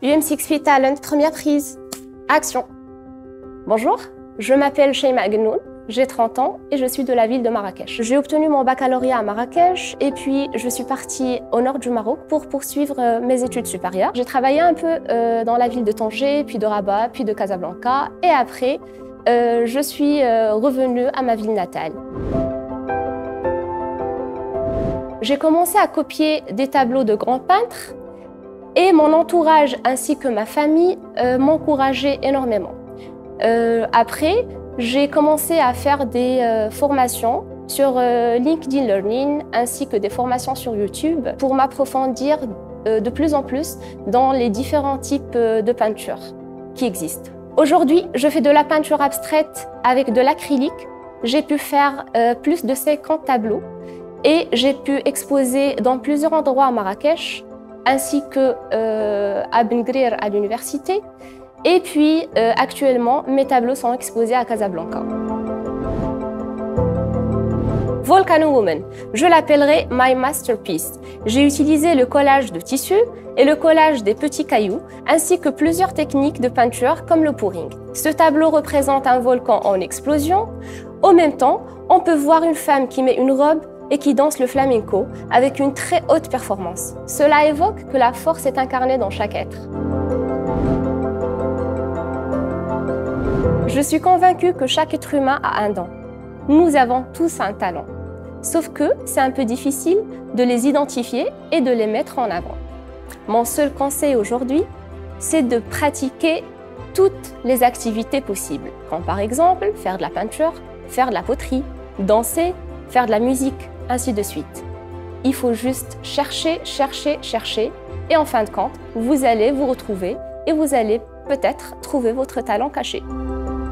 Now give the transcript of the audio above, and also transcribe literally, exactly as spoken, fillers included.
U M six Fit Talent, première prise. Action. Bonjour, je m'appelle Cheima Agnoun, j'ai trente ans et je suis de la ville de Marrakech. J'ai obtenu mon baccalauréat à Marrakech et puis je suis partie au nord du Maroc pour poursuivre euh, mes études supérieures. J'ai travaillé un peu euh, dans la ville de Tanger, puis de Rabat, puis de Casablanca et après, euh, je suis euh, revenue à ma ville natale. J'ai commencé à copier des tableaux de grands peintres et mon entourage ainsi que ma famille euh, m'encourageaient énormément. Euh, après, j'ai commencé à faire des euh, formations sur euh, LinkedIn Learning ainsi que des formations sur YouTube pour m'approfondir euh, de plus en plus dans les différents types euh, de peinture qui existent. Aujourd'hui, je fais de la peinture abstraite avec de l'acrylique. J'ai pu faire euh, plus de cinquante tableaux et j'ai pu exposer dans plusieurs endroits à Marrakech ainsi que euh, à Ben Guerir à l'université. Et puis, euh, actuellement, mes tableaux sont exposés à Casablanca. Volcano Woman, je l'appellerai My Masterpiece. J'ai utilisé le collage de tissus et le collage des petits cailloux, ainsi que plusieurs techniques de peinture comme le pouring. Ce tableau représente un volcan en explosion. Au même temps, on peut voir une femme qui met une robe et qui danse le flamenco avec une très haute performance. Cela évoque que la force est incarnée dans chaque être. Je suis convaincue que chaque être humain a un don. Nous avons tous un talent. Sauf que c'est un peu difficile de les identifier et de les mettre en avant. Mon seul conseil aujourd'hui, c'est de pratiquer toutes les activités possibles, comme par exemple faire de la peinture, faire de la poterie, danser, faire de la musique, ainsi de suite. Il faut juste chercher, chercher, chercher et en fin de compte, vous allez vous retrouver et vous allez peut-être trouver votre talent caché.